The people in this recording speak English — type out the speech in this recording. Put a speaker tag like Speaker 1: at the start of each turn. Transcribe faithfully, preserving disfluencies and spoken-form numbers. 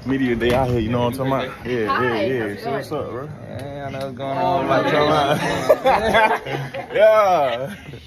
Speaker 1: Media day out here, you know what I'm talking about? Yeah, Hi, yeah, yeah. So what's up, bro?
Speaker 2: Yeah, I know what's going on.
Speaker 1: Like, yeah.